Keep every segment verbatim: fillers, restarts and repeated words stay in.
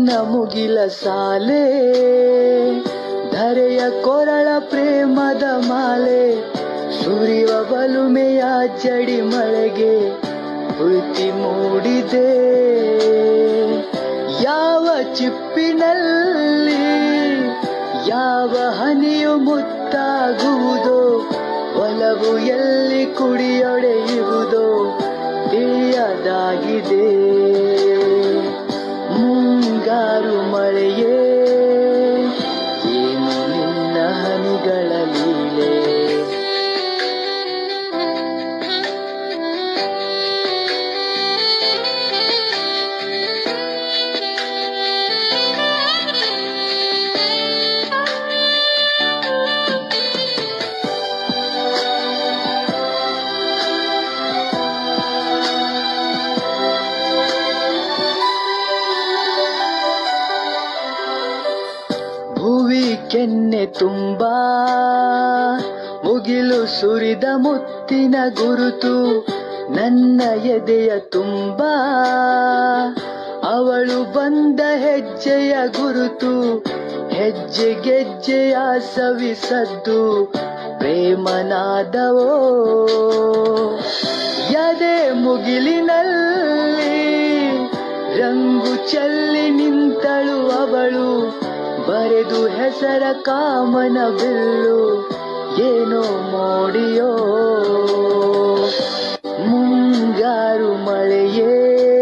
ಮುಗಿಲ ಸಾಲೆ ಧರೆಯ ಕೊರಳ ಪ್ರೇಮದ ಮಾಲೆ ಸುರಿಯುವ ಬಲುಮೆಯ ಜಡಿ ಮಳೆಗೆ ಪ್ರೀತಿ ಮೂಡಿದೆ ಯಾವ ಚಿಪ್ಪಿನಲ್ಲಿ ಯಾವ ಹನಿಯು ಮುತ್ತಾಗುವುದೋ ಒಲವು ಎಲ್ಲಿ ಕುಡಿಯೊಡೆಯುವುದೋ ತಿಳಿಯದಾಗಿದೆ ಮುಂಗಾರು ಮಳೆಯೇ ಏನು ನಿನ್ನ ಹನಿಗಳ ಲೀಲೆ ಭುವಿ ಕೆನ್ನೆ ತುಂಬಾ ಮುಗಿಲು ಸುರಿದ ಮುತ್ತಿನ ಗುರುತು ನನ್ನ ಎದೆಯ ತುಂಬಾ ಅವಳು ಬಂದ ಹೆಜ್ಜೆಯ ಗುರುತು ಹೆಜ್ಜೆ ಗೆಜ್ಜೆಯ ಸವಿಸದ್ದು ಪ್ರೇಮನಾದವೋ ಎದೆ ಮುಗಿಲಿನಲ್ಲಿ ರಂಗು ಚೆಲ್ಲಿ ನಿಂತಳು ಅವಳು ಬರೆದು ಹೆಸರ ಕಾಮನ ಬಿಲ್ಲು ಏನೋ ಮೋಡಿಯೋ ಮುಂಗಾರು ಮಳೆಯೇ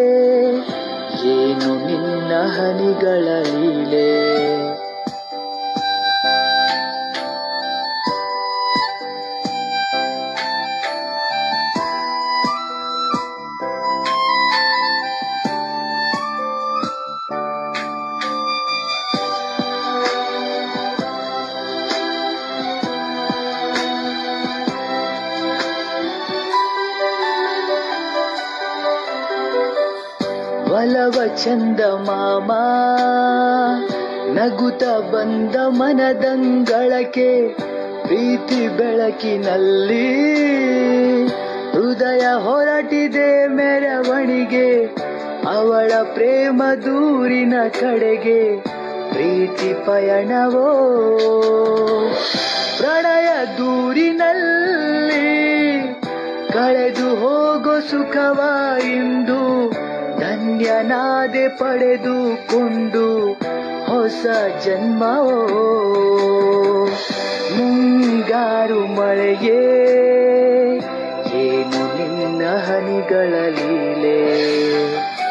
ಏನು ನಿನ್ನ ಹನಿಗಳ ಲೀಲೆ ಒಲವ ಚಂದ ಮಾಮ ನಗುತ್ತ ಬಂದ ಮನದಂಗಳಕ್ಕೆ ಪ್ರೀತಿ ಬೆಳಕಿನಲ್ಲಿ ಹೃದಯ ಹೊರಟಿದೆ ಮೆರವಣಿಗೆ ಅವಳ ಪ್ರೇಮ ದೂರಿನ ಕಡೆಗೆ ಪ್ರೀತಿ ಪಯಣವೋ ಪ್ರಣಯ ದೂರಿನಲ್ಲಿ ಕಳೆದು ಹೋಗೋ ಸುಖವ ಇಂದು ಧನ್ಯನಾದೆ ಪಡೆದುಕೊಂಡು ಹೊಸ ಜನ್ಮವೋ ಮುಂಗಾರು ಮಳೆಯೇ ಏನು ನಿನ್ನ ಹನಿಗಳ ಲೀಲೆ